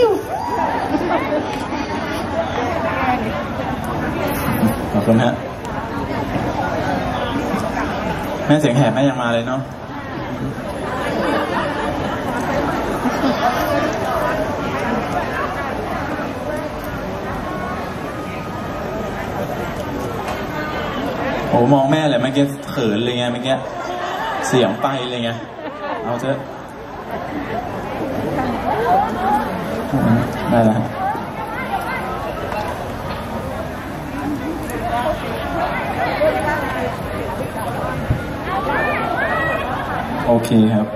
ขอบคุณฮะแม่เสียงแหบแม่ยังมาเลยเนาะโอ้มองแม่เลยเมื่อกี้เขินเลยไงเมื่อกี้เสียงไปเลยไงเอาเถอะได้แล้วโอเคครับ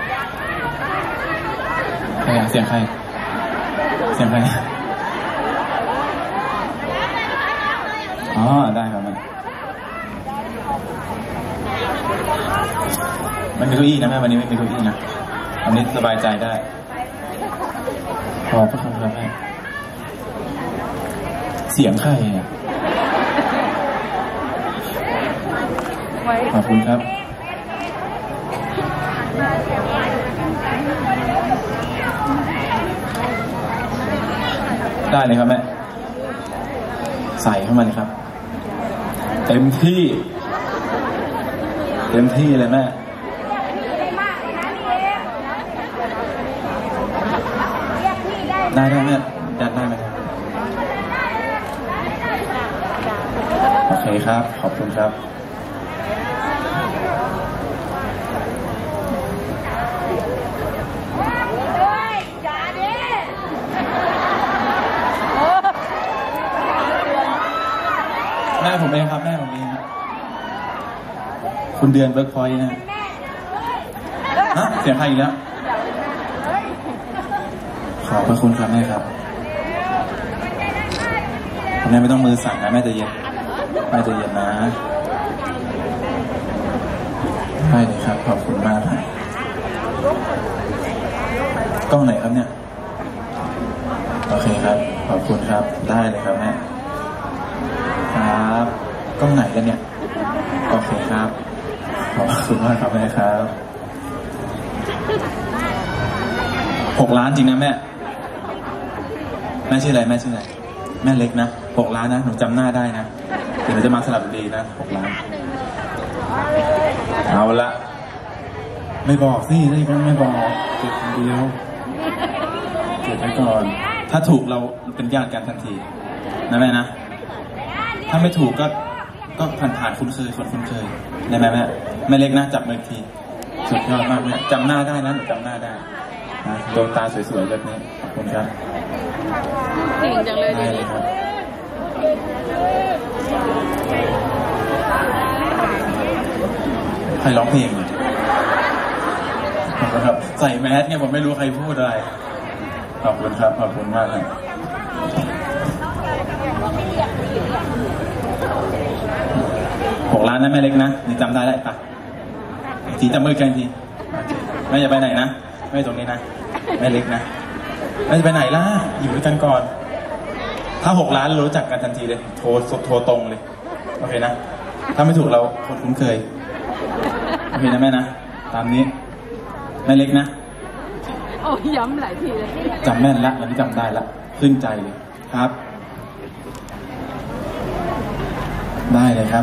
เสียงใครเสียงใครอ๋อได้ครับมันมีเก้าอี้นะแม่วันนี้ไม่มีเก้าอี้นะวันนี้สบายใจได้ขอบพระคุณครับแม่เสียงใครเนี่ยขอบคุณครับได้เลยครับแม่ใส่เข้ามาเลยครับเต็มที่เลยแม่ได้แม่ยัดได้ไหมครับโอเคครับขอบคุณครับแม่ผมเองครับแม่ผมเองคุณเดือนเวิร์กพอยต์นะฮะเสียงใครอีกแล้วขอบพระคุณครับแม่ครับแม่ไม่ต้องมือสั่นนะแม่จะเย็นนะได้เลยครับขอบคุณมากครับกล้องไหนครับเนี่ยโอเคครับขอบคุณครับได้เลยครับแม่ครับกล้องไหนกันเนี่ยโอเคครับขอบคุณมากครับแม่ครับ6 ล้านจริงนะแม่ชื่ออะไรแม่เล็กนะ6 ล้านนะหนูจำหน้าได้นะเดี๋ยวจะมาสลับดีนะ6 ล้านเอาละไม่บอกสิไม่บอกเก็บคนเดียวเก็บไว้ก่อนถ้าถูกเราเป็นญาติกันทันทีนะแม่นะถ้าไม่ถูกก็ผ่านคุ้นเคยคนคุ้นเคยได้ไหมแม่เล็กนะจับมือทีสุดยอดมากเลยจำหน้าได้นะหนูจำหน้าได้ดวงตาสวยๆแบบนี้ขอบคุณครับเก่งจังเลยได้เลยครับใครร้องเพลงครับใส่แมสเนี่ยผมไม่รู้ใครพูดอะไรขอบคุณครับขอบคุณมากครับ6 ล้านนะแม่เล็กนะนี่จำได้แล้วปะทีจำมือกันทีแม่อย่าไปไหนนะไม่ตรงนี้นะแม่เล็กนะแม่จะไปไหนล่ะอยู่ด้วยกันก่อนถ้า6 ล้านรู้จักกันทันทีเลยโทรตรงเลยโอเคนะถ้าไม่ถูกเราคนคุ้นเคยโอเคนะแม่นะตามนี้แม่เล็กนะโอ้ย้ำหลายทีเลยจำแม่นละวันนี้จำได้ละขึ้นใจเลยครับได้เลยครับ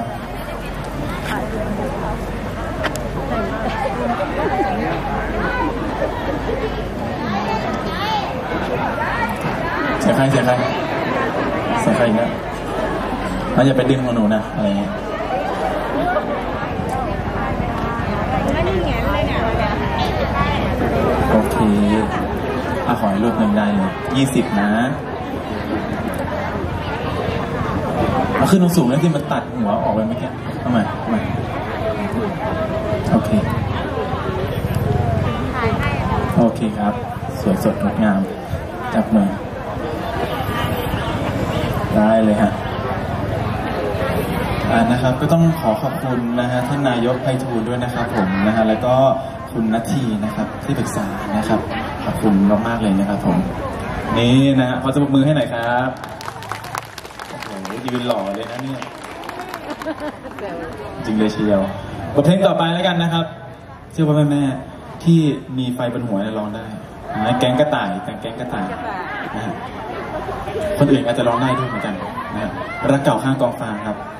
เสียใครอีกนะมันจะไปดึงของหนูนะอะไรเงี้ยโอเคขอให้รูปหนึ่งได้เลย20นะเอาขึ้นสูงแล้วที่มันตัดหัวออกไปเมื่อกี้เอาใหม่โอเคครับสวยสดงดงามจับมือได้เลยฮะนะครับก็ต้องขอบคุณนะฮะท่านนายกไพฑูรย์ด้วยนะครับผมนะฮะแล้วก็คุณณัฐทีนะครับที่ปรึกษานะครับขอบคุณมากๆเลยนะครับผมนี่นะฮะขอจะปรบมือให้หน่อยครับโอ้โหยืนหล่อเลยนะเนี่ยจริงเลยเชียวบทเพลงต่อไปแล้วกันนะครับเชื่อว่าแม่ที่มีไฟบนหัวร้องได้แก๊งกระต่ายนะฮะคนอื่นอาจจะร้องได้ด้วยเหมือนกันนะฮะรักเก่าข้างกองฟางครับ